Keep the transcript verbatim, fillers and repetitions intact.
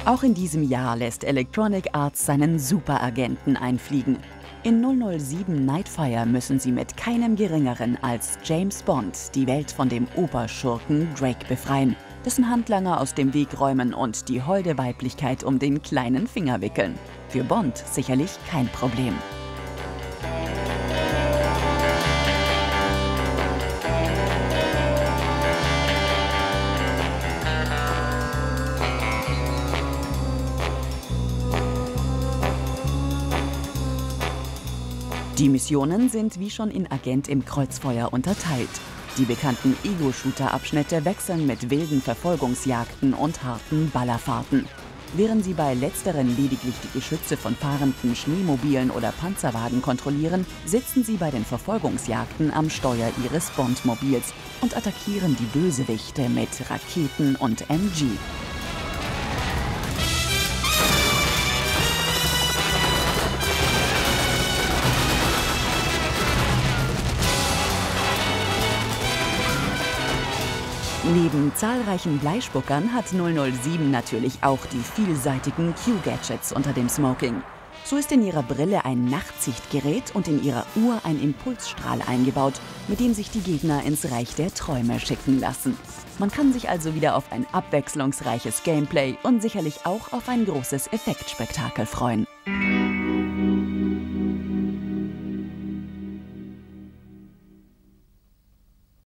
Auch in diesem Jahr lässt Electronic Arts seinen Superagenten einfliegen. In null null sieben Nightfire müssen sie mit keinem Geringeren als James Bond die Welt von dem Oberschurken Drake befreien, dessen Handlanger aus dem Weg räumen und die holde Weiblichkeit um den kleinen Finger wickeln. Für Bond sicherlich kein Problem. Die Missionen sind wie schon in Agent im Kreuzfeuer unterteilt. Die bekannten Ego-Shooter-Abschnitte wechseln mit wilden Verfolgungsjagden und harten Ballerfahrten. Während sie bei letzteren lediglich die Geschütze von fahrenden Schneemobilen oder Panzerwagen kontrollieren, sitzen sie bei den Verfolgungsjagden am Steuer ihres Bond-Mobils und attackieren die Bösewichte mit Raketen und M G. Neben zahlreichen Bleispuckern hat null null sieben natürlich auch die vielseitigen Q-Gadgets unter dem Smoking. So ist in ihrer Brille ein Nachtsichtgerät und in ihrer Uhr ein Impulsstrahl eingebaut, mit dem sich die Gegner ins Reich der Träume schicken lassen. Man kann sich also wieder auf ein abwechslungsreiches Gameplay und sicherlich auch auf ein großes Effektspektakel freuen.